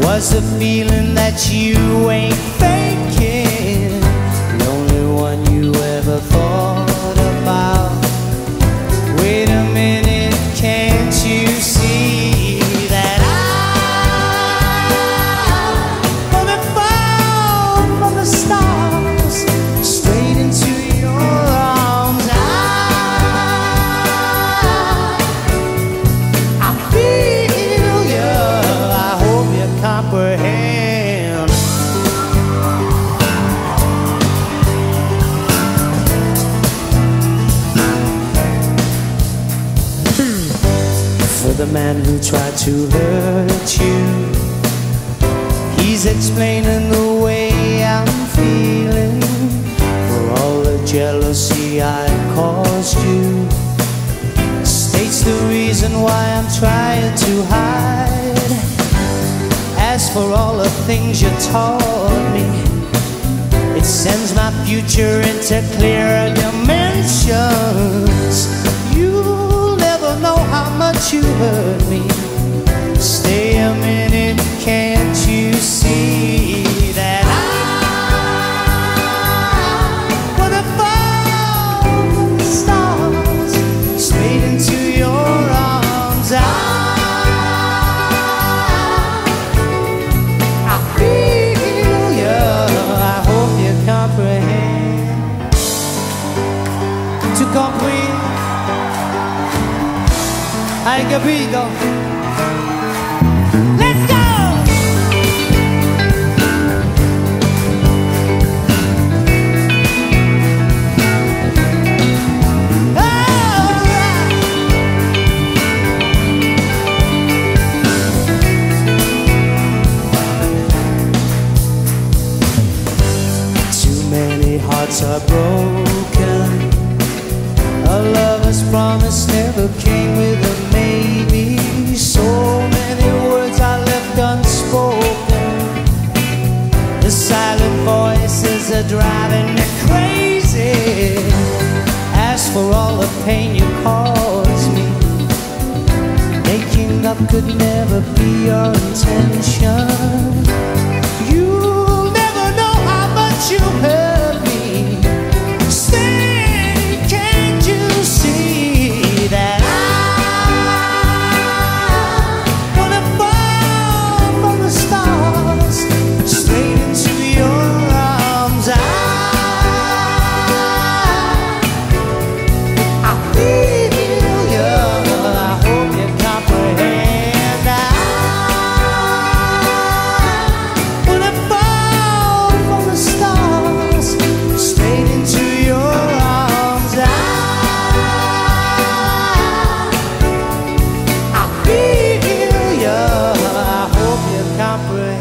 was the feeling that you ain't faking, the only one you ever thought about. Wait a minute, can't you see that I'm gonna fall from the stars straight into your arms? I feel you, I hope you comprehend. For the man who tried to hurt you, he's explaining the way I'm feeling. For all the jealousy I caused you, states the reason why I'm trying to hide. As for all the things you taught me, it sends my future into clearer dimensions. You'll never know how much you hurt me. Stay a minute, can't you see that I'm gonna fall from the stars straight into your arms? I feel you, I hope you comprehend. Tu compris? Hai capito? Let's go! Alright. Too many hearts are broken. A lover's promise never came with a maybe. So many words I left unspoken. The silent voices are driving me crazy. As for all the pain you caused me, making up could never be your intention. You'll never know how much you hurt me. Stay, can't you see that I'm gonna fall from the stars straight into your arms? I feel you, I hope you comprehend. I'm gonna fall from the stars straight into your arms. I feel you, I hope you comprehend.